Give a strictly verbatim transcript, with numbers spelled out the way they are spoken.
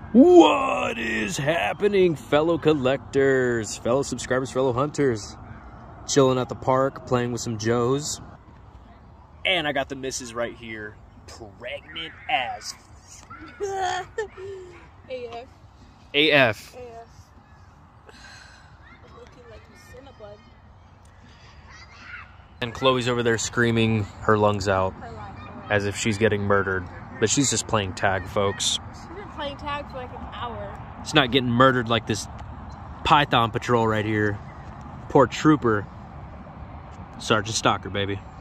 What is happening, fellow collectors, fellow subscribers, fellow hunters? Chilling at the park, playing with some Joes. And I got the missus right here, pregnant as A F. A F. A F. I'm looking like a Cinnabon. And Chloe's over there screaming her lungs out Her life. as if she's getting murdered. But she's just playing tag, folks. She's been playing tag for like an hour. She's not getting murdered like this Python Patrol right here. Poor trooper. Sergeant Stalker, baby.